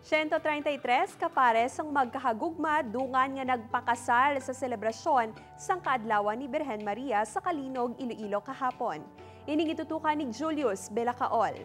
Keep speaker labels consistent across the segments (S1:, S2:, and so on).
S1: 133 kapares ang magkahagugma dungan nga nagpakasal sa selebrasyon sang kaadlawan ni Birhen Maria sa Kalinog, Iloilo kahapon. Ining itutukan ni Julius Belacaol.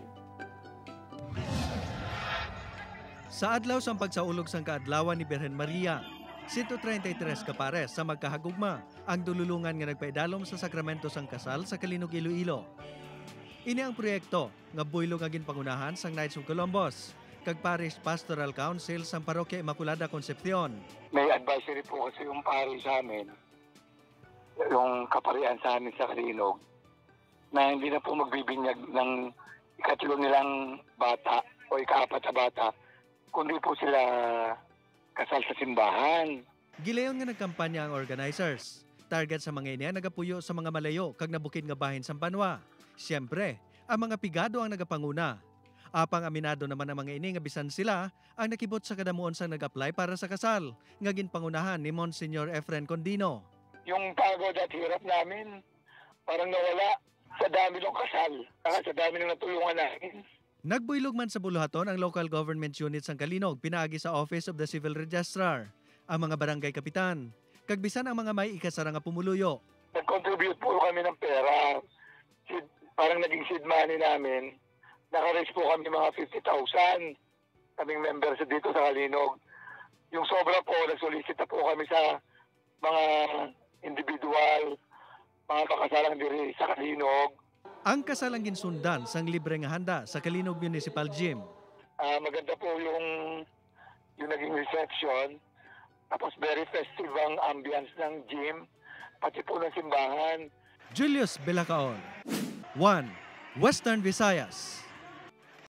S2: Sa adlaw sang pagsaulog sang kaadlawan ni Birhen Maria, 133 kapares sa magkahagugma ang dululungan nga nagpaidalom sa sakramento sang kasal sa Kalinog, Iloilo. Ini ang proyekto nga buylog nga ginpangunahan sang Knights of Columbus kag Parish Pastoral Council sa Parokya Immaculada Concepcion.
S3: May advisory po kasi yung parish sa amin, yung kaparian sa amin sa Kalinog, na hindi na po magbibinyag ng ikatlo nilang bata o ikaapat na bata, kundi po sila kasal sa simbahan.
S2: Gilayon nga nagkampanya ang organizers. Target sa mga iniya nagapuyo sa mga malayo kag nabukid nga bahin sa Banwa. Siyempre, ang mga pigado ang nagapanguna. Apang aminado naman ang mga ini nga bisan sila ang nakibot sa kadamuon sang nag-apply para sa kasal, nga ginpangunahan ni Monsignor Efren Condino.
S3: Yung pagod at hirap namin, parang nawala sa dami ng kasal, sa dami ng natulungan namin.
S2: Nagbuylog man sa buluhaton ang local government units sang Kalinog pinaagi sa Office of the Civil Registrar, ang mga barangay kapitan, kag bisan ang mga may ikasara nga pumuluyo.
S3: Nag-contribute po kami ng pera, parang naging seed money namin. Naka-raise po kami mga 50,000 kaming members dito sa Kalinog. Yung sobra po, nagsolicita po kami sa mga individual, mga makasalang diri sa Kalinog.
S2: Ang kasal ang ginsundan sang libre nga handa sa Kalinog Municipal Gym.
S3: Maganda po yung naging reception. Tapos very festive ang ambience ng gym, pati po ng simbahan.
S2: Julius Belacaol, 1 Western Visayas.